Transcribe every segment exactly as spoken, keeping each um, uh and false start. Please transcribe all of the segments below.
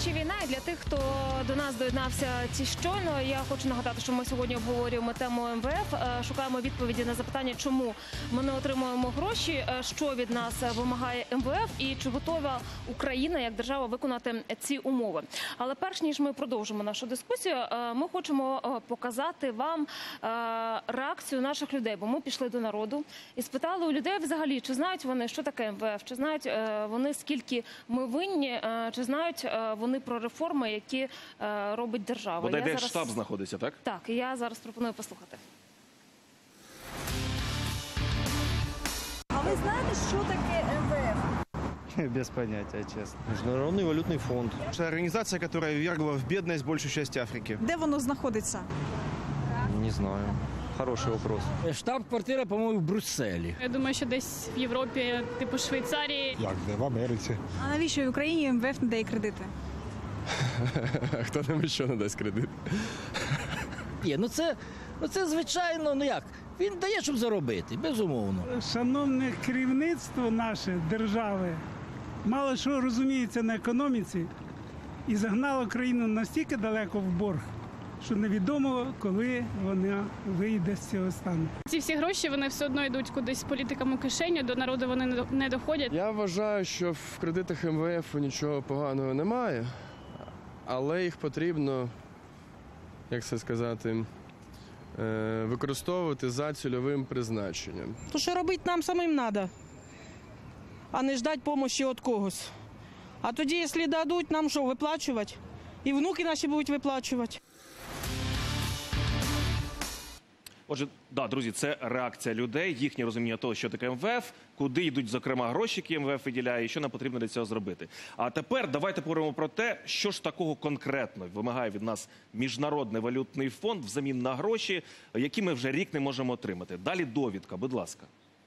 гроші, війна. І для тих, хто до нас доєднався ці щойно, я хочу нагадати, що ми сьогодні обговорюємо тему ем ве еф, шукаємо відповіді на запитання, чому ми не отримуємо гроші, що від нас вимагає ем ве еф і чи готова Україна як держава виконати ці умови. Але перш ніж ми продовжимо нашу дискусію, ми хочемо показати вам реакцію наших людей, бо ми пішли до народу і спитали у людей взагалі, чи знають вони, що таке ем ве еф, чи знають вони, скільки ми винні, чи знають вони про реформи, які робить держава. Бодай де штаб знаходиться, так? Так, і я зараз пропоную послухати. А ви знаєте, що таке ем ве еф? Без понятия, честно. Международный валютный фонд. Это организация, которая ввергла в бедность большую часть Африки. Де воно знаходиться? Не знаю. Хороший вопрос. Штаб-квартира, по-моєму, в Брюсселі. Я думаю, що десь в Європі, типу Швейцарії. Як де? В Америці. А навіщо в Україні ем ве еф не дає кредити? Хто нам ще не дасть кредит? Є, ну це, ну це звичайно, ну як, він дає, щоб заробити, безумовно. Шановне керівництво наше держави мало що розуміється на економіці і загнало країну настільки далеко в борг, що невідомо, коли вона вийде з цього стану. Ці всі гроші, вони все одно йдуть кудись політикам у кишеню, до народу вони не доходять. Я вважаю, що в кредитах ем ве еф нічого поганого немає, але їх потрібно, як це сказати, використовувати за цільовим призначенням. То, що робити нам самим треба, а не ждати допомоги від когось. А тоді, якщо дадуть, нам що, виплачувати? І внуки наші будуть виплачувати. Отже, да, друзі, це реакція людей, їхнє розуміння того, що таке ем ве еф, куди йдуть, зокрема, гроші, які ем ве еф виділяє, і що нам потрібно для цього зробити. А тепер давайте поговоримо про те, що ж такого конкретно вимагає від нас Міжнародний валютний фонд взамін на гроші, які ми вже рік не можемо отримати. Далі довідка, будь ласка.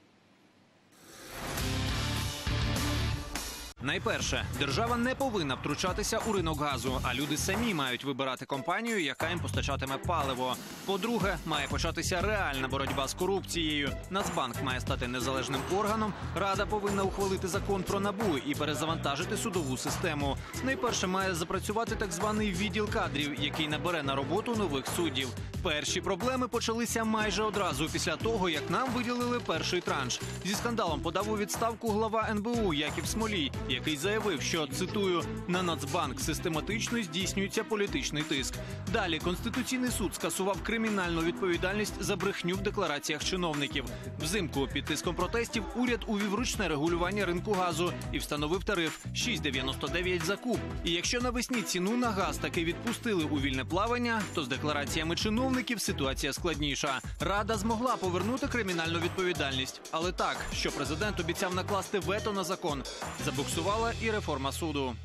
Найперше, держава не повинна втручатися у ринок газу, а люди самі мають вибирати компанію, яка їм постачатиме паливо. По-друге, має початися реальна боротьба з корупцією. Нацбанк має стати незалежним органом, Рада повинна ухвалити закон про НАБУ і перезавантажити судову систему. Найперше має запрацювати так званий відділ кадрів, який набере на роботу нових суддів. Перші проблеми почалися майже одразу після того, як нам виділили перший транш. Зі скандалом подав у відставку глава ен бе у Яків Смолій, який заявив, що, цитую, «на Нацбанк систематично здійснюється політичний тиск». Далі Конституційний суд скасував кримінальну відповідальність за брехню в деклараціях чиновників. Взимку під тиском протестів уряд увів ручне регулювання ринку газу і встановив тариф шість дев'яносто дев'ять за куб. І якщо навесні ціну на газ таки відпустили у вільне плавання, то з деклараціями чиновників ситуація складніша. Рада змогла повернути кримінальну відповідальність. Але так, що президент обіцяв накласти вето на закон. Забуксувала і реформа суду.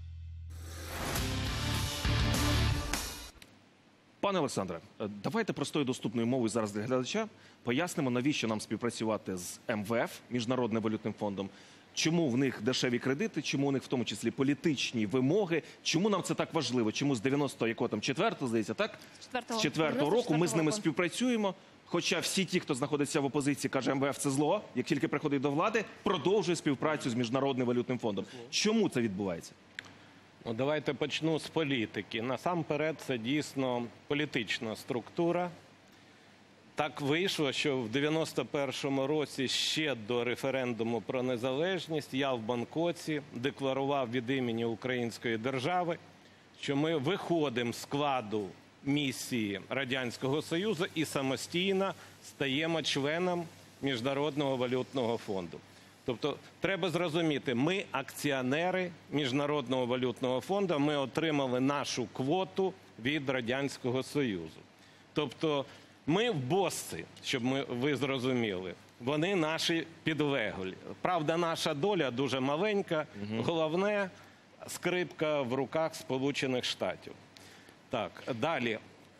Пане Олександре, давайте простою доступною мовою зараз для глядача пояснимо, навіщо нам співпрацювати з ем ве еф, Міжнародним валютним фондом, чому в них дешеві кредити, чому у них в тому числі політичні вимоги, чому нам це так важливо, чому з дев'яносто четвертого, здається, так? З четвертого року ми з ними співпрацюємо, хоча всі ті, хто знаходиться в опозиції, каже, ем ве еф це зло, як тільки приходить до влади, продовжує співпрацю з Міжнародним валютним фондом. Чому це відбувається? Ну, давайте почну з політики. Насамперед, це дійсно політична структура. Так вийшло, що в дев'яносто першому році, ще до референдуму про незалежність, я в Бангкоці декларував від імені Української держави, що ми виходимо з складу місії Радянського Союзу і самостійно стаємо членом Міжнародного валютного фонду. Тобто, треба зрозуміти, ми акціонери Міжнародного валютного фонду, ми отримали нашу квоту від Радянського Союзу. Тобто, ми в босці, щоб ми, ви зрозуміли, вони наші підлеглі. Правда, наша доля дуже маленька, головне – скрипка в руках Сполучених Штатів. Так, далі.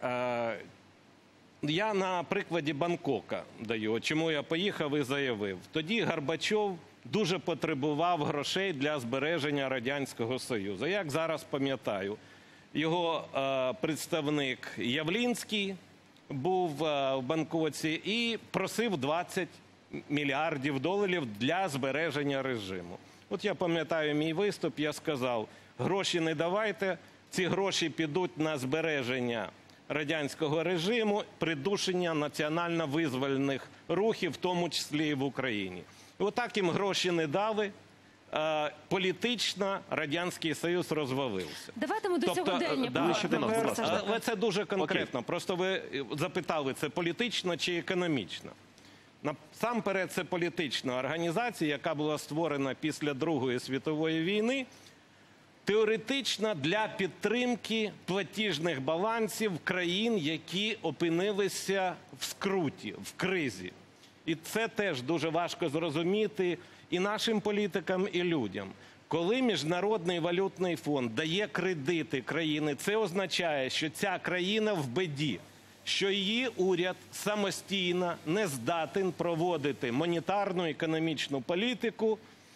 Я на прикладі Бангкока даю, чому я поїхав і заявив. Тоді Горбачов дуже потребував грошей для збереження Радянського Союзу. Як зараз пам'ятаю, його е, представник Явлінський був е, в Бангкоці і просив двадцять мільярдів доларів для збереження режиму. От я пам'ятаю мій виступ, я сказав, гроші не давайте, ці гроші підуть на збереження радянського режиму, придушення національно-визвольних рухів, в тому числі і в Україні. І отак їм гроші не дали. Політично Радянський Союз розвалився. Давайте ми до тобто, сьогодення да, повернемося. Але це дуже конкретно. Окей. Просто ви запитали, це політично чи економічно. Насамперед, це політична організація, яка була створена після Другої світової війни, теоретично для підтримки платіжних балансів країн, які опинилися в скруті, в кризі. І це теж дуже важко зрозуміти і нашим політикам, і людям. Коли Міжнародний валютний фонд дає кредити країни, це означає, що ця країна в біді, що її уряд самостійно не здатен проводити монетарну економічну політику,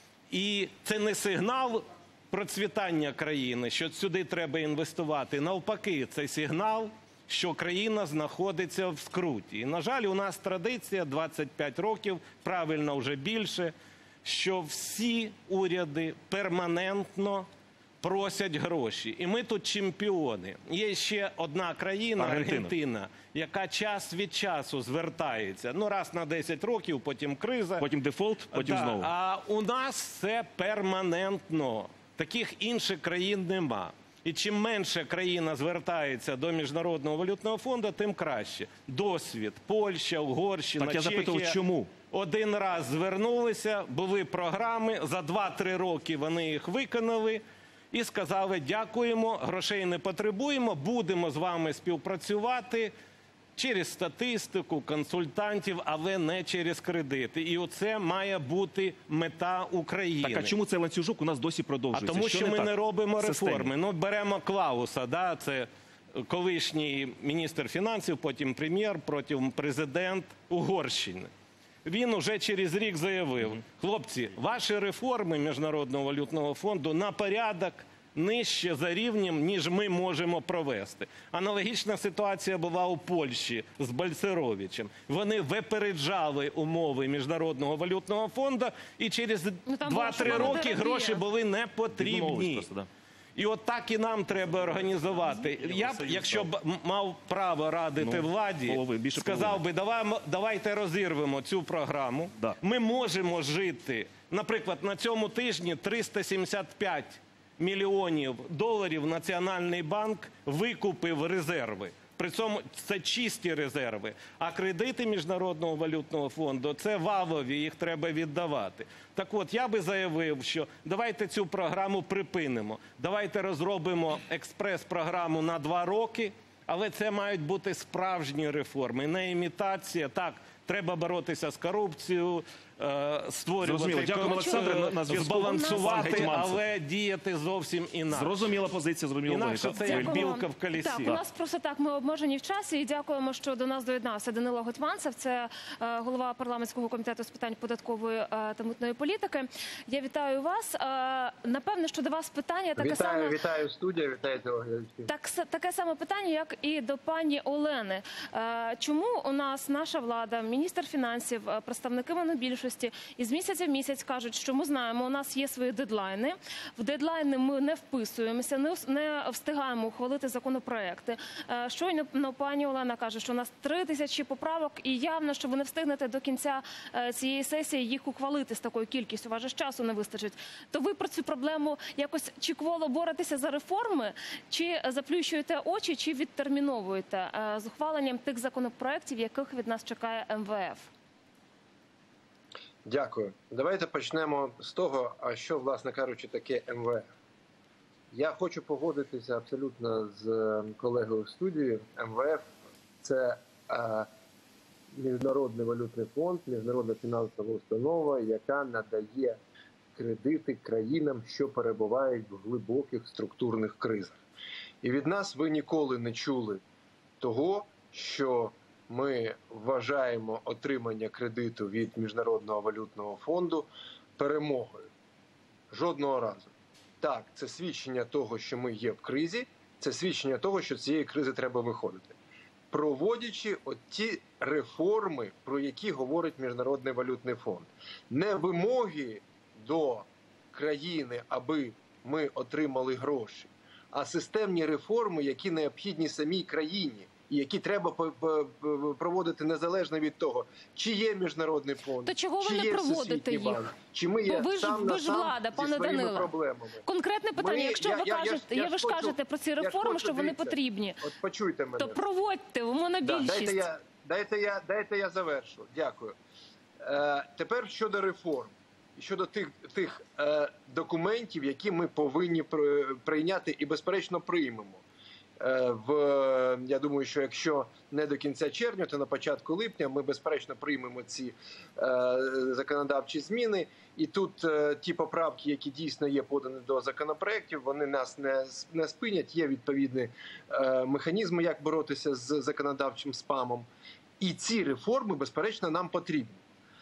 і це не сигнал процвітання країни, що сюди треба інвестувати. Навпаки, це сигнал, що країна знаходиться в скруті. І, на жаль, у нас традиція двадцять п'ять років, правильно вже більше, що всі уряди перманентно просять гроші. І ми тут чемпіони. Є ще одна країна, Аргентина, Аргентина яка час від часу звертається. Ну, раз на десять років, потім криза. Потім дефолт, потім да. знову. А у нас це перманентно. Таких інших країн нема. І чим менше країна звертається до Міжнародного валютного фонду, тим краще. Досвід. Польща, Угорщина, так, я Чехія. запитував, чому? Один раз звернулися, були програми, за два-три роки вони їх виконали і сказали: дякуємо, грошей не потребуємо, будемо з вами співпрацювати через статистику, консультантів, але не через кредити. І оце має бути мета України. Так, а чому цей ланцюжок у нас досі продовжується? А тому, що, що ми не, не робимо Системі. реформи. Ну, беремо Клауса, да, це колишній міністр фінансів, потім прем'єр, потім президент Угорщини. Він уже через рік заявив: хлопці, ваші реформи Міжнародного валютного фонду на порядок нижче за рівнем, ніж ми можемо провести. Аналогічна ситуація була у Польщі з Бальцеровичем. Вони випереджали умови Міжнародного валютного фонду, і через ну, два-три роки гроші були не потрібні. Просто, да. І от так і нам треба організувати. Я б, якщо б мав право радити ну, владі, полови, сказав би, давай, давайте розірвемо цю програму. Да. Ми можемо жити, наприклад, на цьому тижні триста сімдесят п'ять мільйонів доларів Національний банк викупив резерви. При цьому це чисті резерви. А кредити Міжнародного валютного фонду – це валові, їх треба віддавати. Так от, я би заявив, що давайте цю програму припинимо. Давайте розробимо експрес-програму на два роки, але це мають бути справжні реформи, не імітація. Так, треба боротися з корупцією, створювати, Дякую, Олександре. На збалансувати, але діяти зовсім інакше. Зрозуміла позиція, зрозуміла логіка. Інакше це як білка в колесі. Так, у нас просто так, ми обмежені в часі, і дякуємо, що до нас доєднався Данило Гетманцев, це е, голова парламентського комітету з питань податкової е, та митної політики. Я вітаю вас. Е, напевне, що до вас питання таке вітаю, саме... Вітаю студія, вітаю телеглядачів. Так, таке саме питання, як і до пані Олени. Е, чому у нас наша влада, міністр фінансів, представники монобільшості із місяця в місяць кажуть, що ми знаємо, у нас є свої дедлайни. В дедлайни ми не вписуємося, не, не встигаємо ухвалити законопроекти. Щойно пані Олена каже, що у нас три тисячі поправок, і явно, що ви не встигнете до кінця цієї сесії їх ухвалити з такою кількістю. У вас же ж часу не вистачить. То ви про цю проблему якось чи кволо боретеся за реформи, чи заплющуєте очі, чи відтерміновуєте з ухваленням тих законопроектів, яких від нас чекає ем ве еф? Дякую. Давайте почнемо з того, а що, власне кажучи, таке ем ве еф. Я хочу погодитися абсолютно з колегою в студії. ем ве еф – це е, Міжнародний валютний фонд, міжнародна фінансова установа, яка надає кредити країнам, що перебувають в глибоких структурних кризах. І від нас ви ніколи не чули того, що ми вважаємо отримання кредиту від Міжнародного валютного фонду перемогою. Жодного разу. Так, це свідчення того, що ми є в кризі, це свідчення того, що з цієї кризи треба виходити. Проводячи оті реформи, про які говорить Міжнародний валютний фонд. Не вимоги до країни, аби ми отримали гроші, а системні реформи, які необхідні самій країні. І які треба проводити незалежно від того, чи є міжнародний фонд, то чого ви чи не є проводите їх? банк, чи ми є Бо ви ж, сам ви на ж сам влада, зі пане своїми Данило. проблемами. Конкретне питання, Ми- якщо я- ви я- я ж- кажете, я я ж ви ж хочу- кажете про ці я ж реформи, хочу, що вони дивіться, потрібні, От почуйте мене. то проводьте, ви монобільшість. Да, дайте, я, дайте, я, дайте я завершу. Дякую. Е, тепер щодо реформ. Щодо тих, тих е, документів, які ми повинні при- прийняти і, безперечно, приймемо. Е, в, я думаю, що якщо не до кінця червня, то на початку липня ми, безперечно, приймемо ці е, законодавчі зміни. І тут е, ті поправки, які дійсно є подані до законопроєктів, вони нас не, не спинять. Є відповідні е, механізми, як боротися з законодавчим спамом. І ці реформи, безперечно, нам потрібні.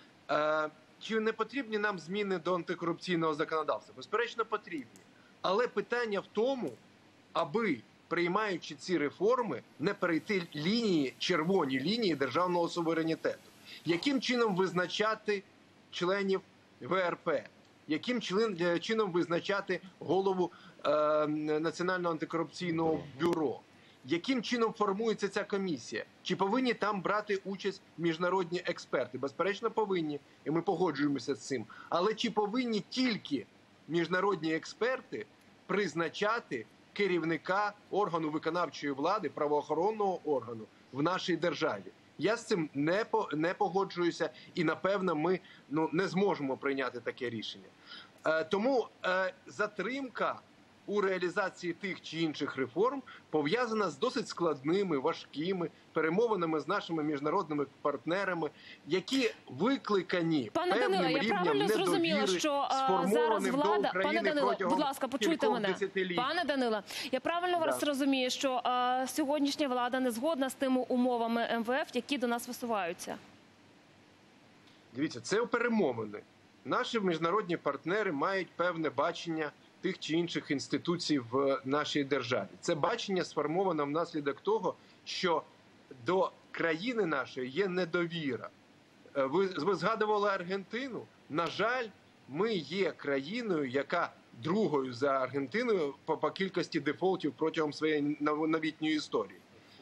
Е, чи не потрібні нам зміни до антикорупційного законодавства? Безперечно, потрібні. Але питання в тому, аби, приймаючи ці реформи, не перейти лінії, червоні лінії державного суверенітету. Яким чином визначати членів В Р П? Яким член, чином визначати голову е, Національного антикорупційного бюро? Яким чином формується ця комісія? Чи повинні там брати участь міжнародні експерти? Безперечно, повинні, і ми погоджуємося з цим. Але чи повинні тільки міжнародні експерти призначати керівника органу виконавчої влади, правоохоронного органу в нашій державі? Я з цим не, по, не погоджуюся, і, напевно, ми ну, не зможемо прийняти таке рішення. Е, тому е, затримка у реалізації тих чи інших реформ пов'язана з досить складними, важкими перемовинами з нашими міжнародними партнерами, які викликані Пане певним Данило, я рівнем правильно зрозуміла, недовіри, що а, зараз сформованим до влада... Пане України Данило, протягом будь ласка, почуйте кількох мене. десятиліть. Пане Данило, я правильно Да. вас розумію, що а, сьогоднішня влада не згодна з тими умовами М В Ф, які до нас висуваються? Дивіться, це перемовини. Наші міжнародні партнери мають певне бачення тих чи інших інституцій в нашій державі. Це бачення сформовано внаслідок того, що до країни нашої є недовіра. Е, Ви, ви згадували Аргентину. На жаль, ми є країною, яка другою за Аргентиною по, по кількості дефолтів протягом своєї нов- новітньої історії.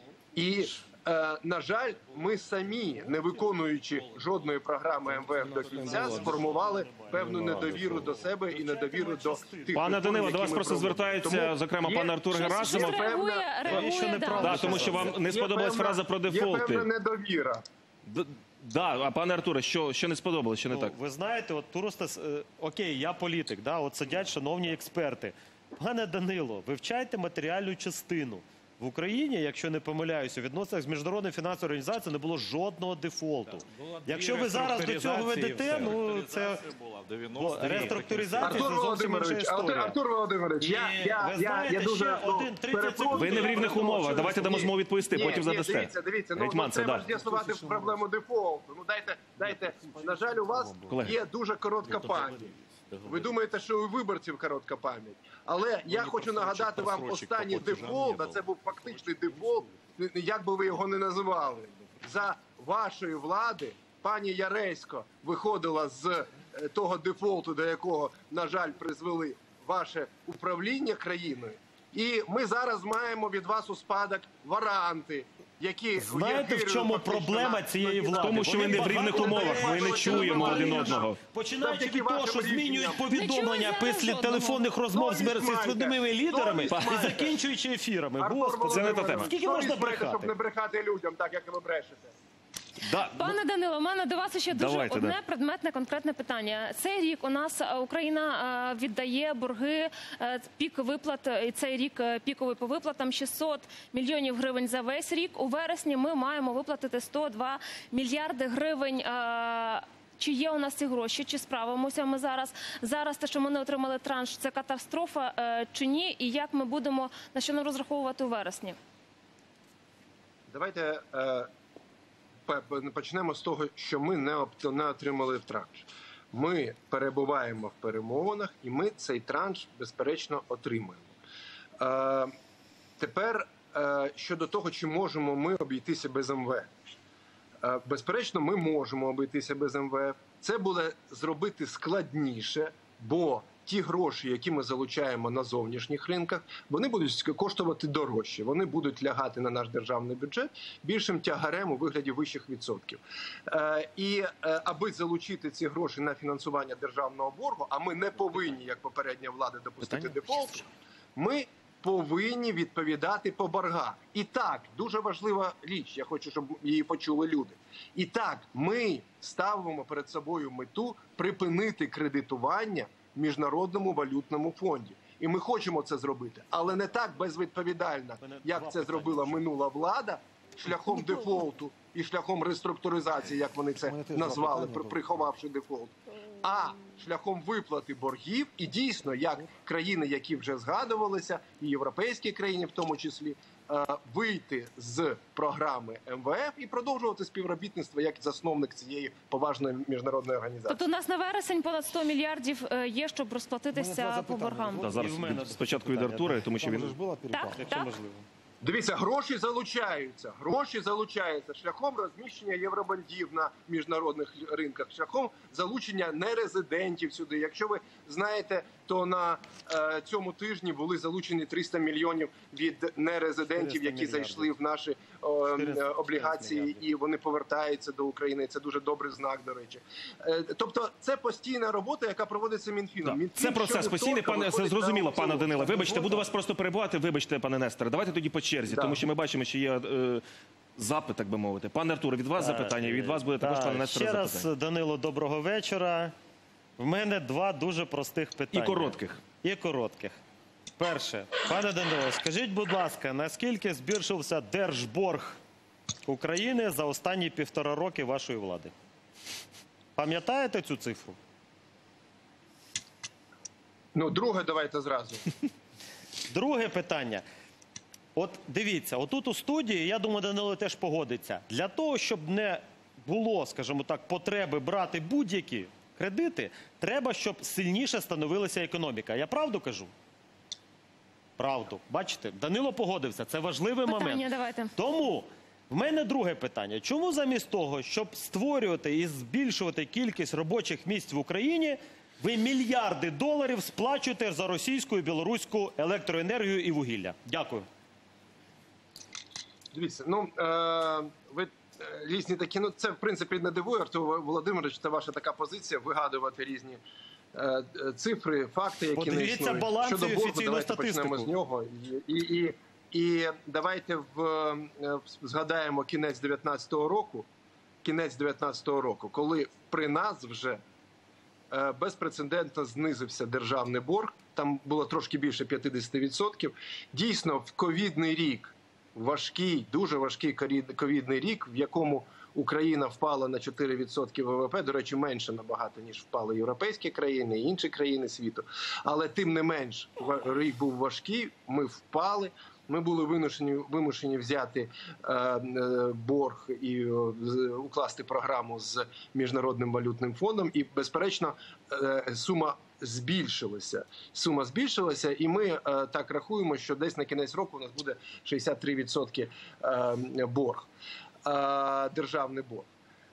І, е, на жаль, ми самі, не виконуючи жодної програми М В Ф до кінця, сформували певну недовіру до себе і недовіру до тих Пане реформ, Данило, які до вас ми просто проводимо. звертається, Тому зокрема, є- пан Артур Щось- Герасимов. щось реагує, Певна- реагує, да. Да, тому що вам не Є сподобалась певна- фраза про Є дефолти. певна недовіра. Д- Да, а пане Артуре, що, що не сподобалось, що не Ну, так? ви знаєте, от Туростас, е, окей, я політик, да, от сидять шановні експерти. Пане Данило, вивчайте матеріальну частину. В Україні, якщо не помиляюся, у відносинах з міжнародною фінансовою організацією не було жодного дефолту. Якщо ви зараз до цього ведете, ну це Бо реструктуризація це Артур зовсім інша Володимирович, Артур, історія. Артур Володимирович, я, Ні, я, ви я, знаєте, я дуже ще ну, один тридцять перепрошую. секунд. Ви не в рівних умовах. Давайте дамо Ні, змогу відповісти, ні, потім ні, задасте. Дивіться, дивіться, ну, Гетьман, ну, це треба да. ж з'ясувати проблему дефолту. Ну дайте, дайте. На жаль, у вас Колеги. є дуже коротка пам'ять. Ви думаєте, що у виборців коротка пам'ять. Але я хочу нагадати вам останній дефолт, а це був фактичний дефолт, як би ви його не називали. За вашої влади пані Яресько виходила з е, того дефолту, до якого, на жаль, призвели ваше управління країною. І ми зараз маємо від вас у спадок варанти, які Знаєте, в чому проблема цієї влади? В тому, що ви Вони не в рівних багато умовах, ми не говорять, чуємо що один вони одного. Починаючи Завдяки від того, вашим що змінюють рішенням. повідомлення після телефонних розмов з Совість світовими майте. лідерами Совість і майте. закінчуючи ефірами. Артур Господи, Це не та Володимирович, тема. Скільки совість можна майте, щоб брехати? не брехати людям, так як ви брешете. Да. Пане Данило, у мене до вас ще дуже Давайте, одне да. предметне конкретне питання. Цей рік у нас е, Україна е, віддає борги, е, пік виплат, е, і цей рік е, піковий по виплатам шістсот мільйонів гривень за весь рік. У вересні ми маємо виплатити сто два мільярди гривень. Е, Чи є у нас ці гроші, чи справимося ми зараз? Зараз те, що ми не отримали транш, це катастрофа е, чи ні? І як ми будемо, на що нам розраховувати у вересні? Давайте е, пе- почнемо з того, що ми не, об- не отримали транш. Ми перебуваємо в перемовинах, і ми цей транш, безперечно, отримаємо. Е, тепер е, щодо того, чи можемо ми обійтися без М В Ф. Е, безперечно, ми можемо обійтися без М В Ф. Це буде зробити складніше, бо ті гроші, які ми залучаємо на зовнішніх ринках, вони будуть коштувати дорожче. Вони будуть лягати на наш державний бюджет більшим тягарем у вигляді вищих відсотків. Е, і е, аби залучити ці гроші на фінансування державного боргу, а ми не повинні, як попередня влада, допустити дефолту, ми повинні відповідати по боргах. І так, дуже важлива річ, я хочу, щоб її почули люди. І так, ми ставимо перед собою мету припинити кредитування в Міжнародному валютному фонді. І ми хочемо це зробити. Але не так безвідповідально, як це зробила минула влада, шляхом дефолту і шляхом реструктуризації, як вони це назвали, приховавши дефолт, а шляхом виплати боргів. І дійсно, як країни, які вже згадувалися, і європейські країни в тому числі, вийти з програми ем ве еф і продовжувати співробітництво як засновник цієї поважної міжнародної організації. Тобто у нас на вересень понад сто мільярдів є, щоб розплатитися по боргам? Да, зараз спочатку від Артура, тому що він... Так, так. Дивіться, гроші залучаються. Гроші залучаються шляхом розміщення євробондів на міжнародних ринках, шляхом залучення нерезидентів сюди. Якщо ви знаєте, то на е, цьому тижні були залучені триста мільйонів від нерезидентів, які зайшли в наші е, облігації, і вони повертаються до України. Це дуже добрий знак, до речі. Е, тобто це постійна робота, яка проводиться Мінфіном. Да. Це процес постійний, пане, це зрозуміло, пане Даниле. Вибачте, буду вас просто перебувати. Вибачте, пане Несторе. Давайте тоді по черзі, да. Тому що ми бачимо, що є е, запит, так би мовити. Пане Артуре, від вас запитання, від вас буде також, пане Несторе, запитання. Ще раз, Данило, доброго вечора. В мене два дуже простих питання. І коротких. І коротких. Перше. Пане Данило, скажіть, будь ласка, наскільки збільшився держборг України за останні півтора роки вашої влади? Пам'ятаєте цю цифру? Ну, друге давайте зразу. Друге питання. От дивіться, отут у студії, я думаю, Данило теж погодиться, для того, щоб не було, скажімо так, потреби брати будь-які кредити, треба, щоб сильніше становилася економіка. Я правду кажу? Правду. Бачите, Данило погодився, це важливий Питання, момент. давайте. Тому в мене друге питання. Чому замість того, щоб створювати і збільшувати кількість робочих місць в Україні, ви мільярди доларів сплачуєте за російську і білоруську електроенергію і вугілля? Дякую. Дивіться, ну, е, ви різні такі, ну це в принципі не дивує, Артур Володимирович, це ваша така позиція, вигадувати різні е, цифри, факти, які Подивіться не існують. баланс Щодо і боргу, офіційну давайте статистику. почнемо з нього. І, і, і, і давайте в, е, згадаємо кінець дев'ятнадцятого року, кінець дев'ятнадцятого року, коли при нас вже е, безпрецедентно знизився державний борг, там було трошки більше п'ятдесят відсотків. Дійсно, в ковідний рік, важкий, дуже важкий ковідний рік, в якому Україна впала на чотири відсотки ве ве пе, до речі, менше набагато, ніж впали європейські країни і інші країни світу. Але тим не менш, рік був важкий, ми впали, ми були вимушені, вимушені взяти е, е, борг і е, укласти програму з Міжнародним валютним фондом, і, безперечно, е, сума збільшилася. Сума збільшилася, і ми е, так рахуємо, що десь на кінець року у нас буде шістдесят три відсотки е, борг, е, державний борг.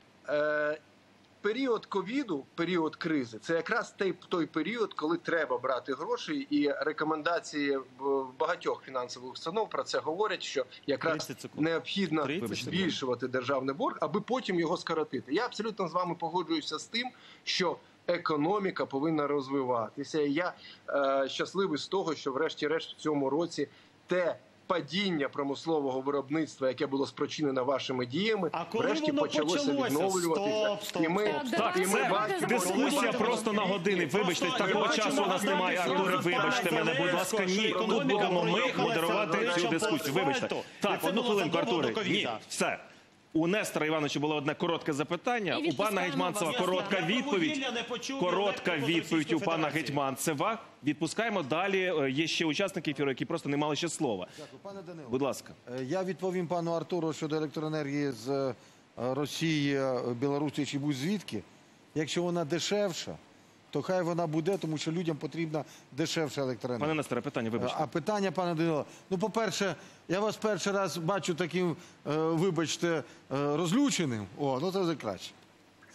Е, період ковіду, період кризи, це якраз той, той період, коли треба брати гроші, і рекомендації в багатьох фінансових установ про це говорять, що якраз необхідно збільшувати державний борг, аби потім його скоротити. Я абсолютно з вами погоджуюся з тим, що економіка повинна розвиватися. І я е, щасливий з того, що врешті-решт в цьому році те падіння промислового виробництва, яке було спричинено вашими діями, а коли врешті воно почалося відновлюватися. Стоп, стоп, і ми, стоп. Так, і ми це бачимо, дискусія бачимо, просто на години. Вибачте, такого часу у нас немає, Артуре, вибачте мене, будь ласка, ні. Будемо ми модерувати цю дискусію. Вибачте. Так, одну хвилинку, Артуре. Ні, все. У Нестора Івановича було одне коротке запитання, у пана Гетманцева коротка відповідь. Коротка відповідь у пана Гетманцева. Відпускаємо далі. Є ще учасники ефіру, які просто не мали ще слова. Дякую, пане Данило. Будь ласка. Я відповім пану Артуру щодо електроенергії з Росії, Білорусі чи будь-звідки. Якщо вона дешевша, то хай вона буде, тому що людям потрібна дешевша електроенергія. Пане Несторе, питання, вибачте. А питання, пане Данило, ну, по-перше, я вас перший раз бачу таким, вибачте, розлюченим. О, ну це вже краще.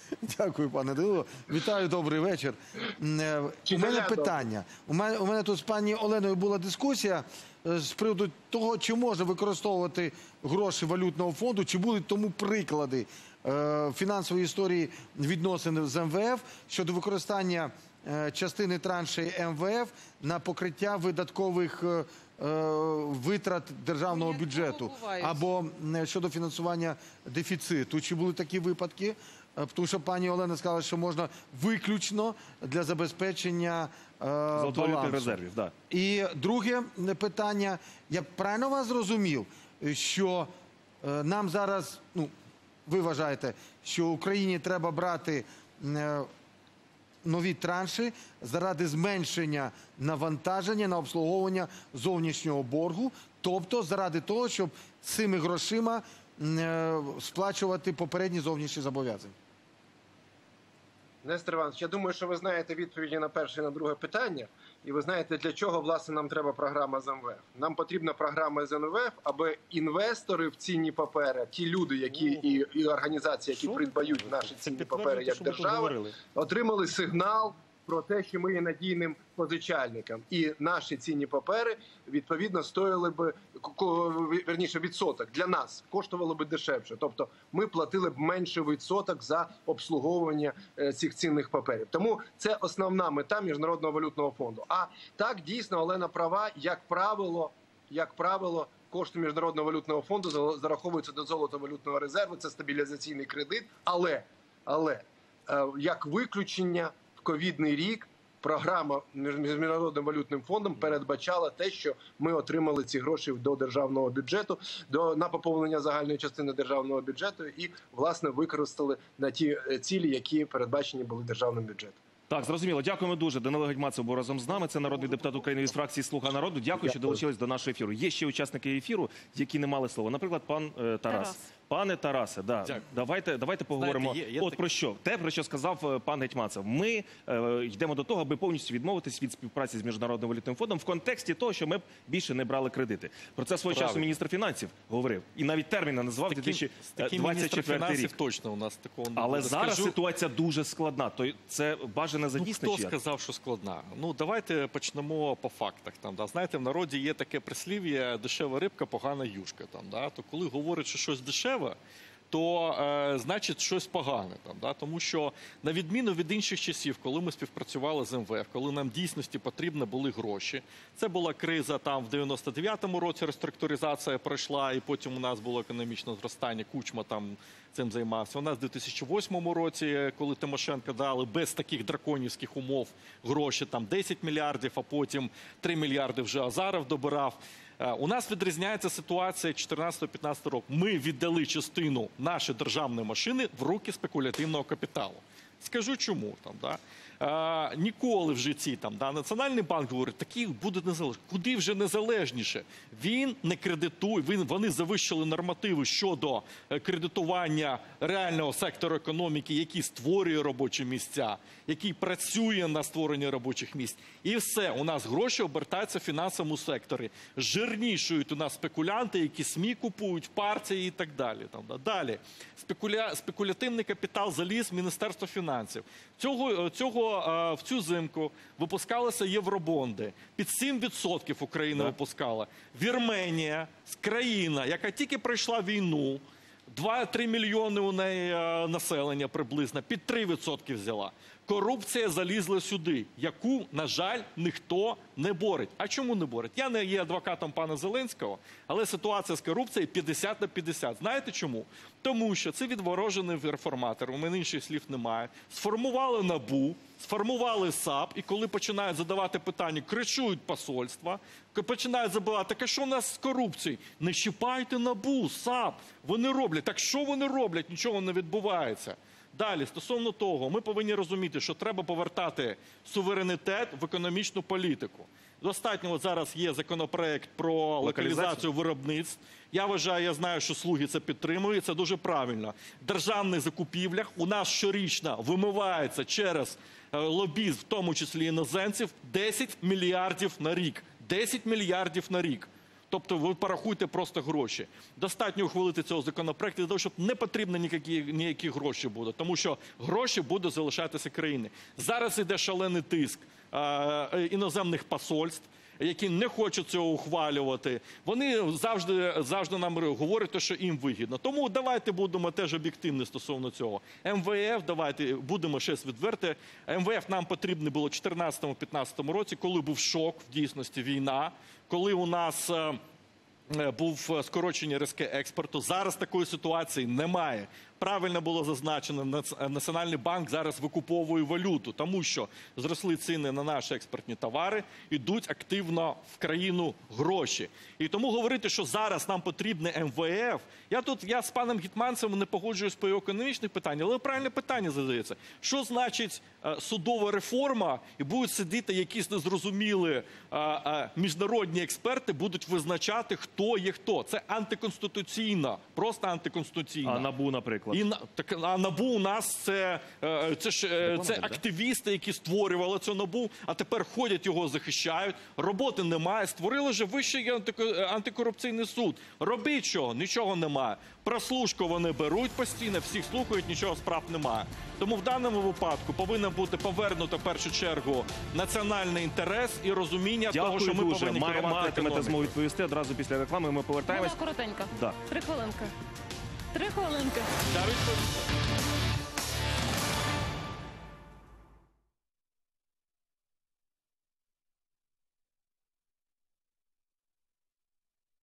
Дякую, пане Данило. Вітаю, добрий вечір. Е, У мене питання. У мене, у мене тут з пані Оленою була дискусія е, з приводу того, чи можна використовувати гроші валютного фонду, чи були тому приклади е, фінансової історії відносин з ем ве еф щодо використання е, частини траншей ем ве еф на покриття видаткових е, витрат державного бюджету або е, щодо фінансування дефіциту. Чи були такі випадки? Тому що пані Олена сказала, що можна виключно для забезпечення е, балансу. резервів, да. І друге питання. Я правильно вас зрозумів, що е, нам зараз, ну, ви вважаєте, що Україні треба брати е, нові транші заради зменшення навантаження на обслуговування зовнішнього боргу, тобто заради того, щоб цими грошима е, сплачувати попередні зовнішні зобов'язання? Нестор Іванович, я думаю, що ви знаєте відповіді на перше і на друге питання, і ви знаєте, для чого, власне, нам треба програма з ем ве еф. Нам потрібна програма з ем ве еф, аби інвестори в цінні папери, ті люди, які і, і організації, які придбають наші цінні папери як держава, отримали сигнал про те, що ми є надійним позичальником. І наші цінні папери, відповідно, стоїли би, верніше, відсоток для нас, коштувало би дешевше. Тобто ми платили б менше відсоток за обслуговування цих цінних паперів. Тому це основна мета Міжнародного валютного фонду. А так, дійсно, Олена права, як правило, як правило, кошти Міжнародного валютного фонду зараховуються до золотовалютного резерву, це стабілізаційний кредит, але, але як виключення, ковідний рік програма з Міжнародним валютним фондом передбачала те, що ми отримали ці гроші до державного бюджету, до, на поповнення загальної частини державного бюджету і, власне, використали на ті цілі, які передбачені були державним бюджетом. Так, зрозуміло. Дякуємо дуже. Данило Гетманцев був разом з нами. Це народний депутат України від фракції «Слуга народу». Дякую, Дякую, що долучились до нашого ефіру. Є ще учасники ефіру, які не мали слова. Наприклад, пан е, Тарас. Тарас. Пане Тарасе, да, давайте, давайте поговоримо. Знаєте, є, є От так... про що? Те, про що сказав пан Гетманцев. Ми е, йдемо до того, аби повністю відмовитись від співпраці з Міжнародним валютним фондом в контексті того, що ми б більше не брали кредити. Про це свого часу міністр фінансів говорив. І навіть терміни назвав дві тисячі двадцять четвертий рік. Точно у нас такого не Але буде. зараз Скажу... ситуація дуже складна. То це бажане задійсне? Ну, хто сказав, що складна? Ну, давайте почнемо по фактах. Там, да. Знаєте, в народі є таке прислів'я «дешева рибка, погана юшка». Там, да. То коли говорять, що щось дешеве, то е, значить щось погане. Там, да? Тому що, на відміну від інших часів, коли ми співпрацювали з ем ве еф, коли нам дійсності потрібні були гроші, це була криза там в дев'яносто дев'ятому році, реструктуризація пройшла, і потім у нас було економічне зростання, Кучма там цим займався. У нас в дві тисячі восьмому році, коли Тимошенко дали без таких драконівських умов гроші, там десять мільярдів, а потім три мільярди вже Азаров добирав. У нас відрізняється ситуація чотирнадцятого-п'ятнадцятого року. Ми віддали частину нашої державної машини в руки спекулятивного капіталу. Скажу чому. Там, да? а, ніколи в житті там, да, Національний банк говорить, такі будуть незалежні. Куди вже незалежніше? Він не кредитує, він, вони завищили нормативи щодо кредитування реального сектору економіки, який створює робочі місця, який працює на створенні робочих місць. І все, у нас гроші обертаються в фінансовому секторі. Жирнішують у нас спекулянти, які СМІ купують, партії і так далі. Там, да. Далі, Спекуля... спекулятивний капітал заліз в Міністерство фінансів. Цього, цього, в цю зимку випускалися євробонди. Під сім відсотків Україна випускала. Вірменія, країна, яка тільки пройшла війну, два-три мільйони у неї населення приблизно, під три відсотки взяла. Корупція залізла сюди, яку, на жаль, ніхто не борить. А чому не борить? Я не є адвокатом пана Зеленського, але ситуація з корупцією п'ятдесят на п'ятдесят. Знаєте чому? Тому що це відворожений реформатор, у мене інших слів немає, сформували НАБУ, сформували САП, і коли починають задавати питання, кричують посольства, починають забувати, так а що в нас з корупцією? Не щипайте НАБУ, САП, вони роблять. Так що вони роблять? Нічого не відбувається. Далі, стосовно того, ми повинні розуміти, що треба повертати суверенітет в економічну політику. Достатньо, зараз є законопроект про локалізацію виробництв. Я вважаю, я знаю, що «Слуги» це підтримують, це дуже правильно. В державних закупівлях у нас щорічно вимивається через лобізм, в тому числі іноземців, десять мільярдів на рік. десять мільярдів на рік. Тобто ви порахуйте просто гроші. Достатньо ухвалити цього законопроекту для того, щоб не потрібно ніякі, ніякі гроші будуть, тому що гроші будуть залишатися країни. Зараз іде шалений тиск е, іноземних посольств, які не хочуть цього ухвалювати. Вони завжди, завжди нам говорять, що їм вигідно. Тому давайте будемо теж об'єктивні стосовно цього. ем ве еф, давайте будемо щось відверти. ем ве еф нам потрібно було в чотирнадцятому-п'ятнадцятому році, коли був шок, в дійсності війна, коли у нас був скорочення різке експорту. Зараз такої ситуації немає. Правильно було зазначено, Національний банк зараз викуповує валюту, тому що зросли ціни на наші експортні товари, йдуть активно в країну гроші. І тому говорити, що зараз нам потрібне ем ве еф, я тут, я з паном Гетманцевим не погоджуюсь по його економічних питаннях, але правильне питання задається. Що значить судова реформа, і будуть сидіти якісь незрозумілі міжнародні експерти, будуть визначати, хто є хто. Це антиконституційно, просто антиконституційно. А НАБУ, наприклад? І, так, а НАБУ у нас це, це, це, це активісти, які створювали це НАБУ, а тепер ходять, його захищають. Роботи немає. Створили вже Вищий антикорупційний суд. Робіть що? Нічого немає. Прослушку вони беруть постійно, всіх слухають, нічого справ немає. Тому в даному випадку повинно бути повернуто в першу чергу національний інтерес і розуміння Дякую того, що ми дуже. повинні Має, керувати матимете економікою. змогу відповісти одразу після реклами. Ми повертаємось. Вона коротенька. Да. Три хвилинки. Три хвилинки. Да, відповідь.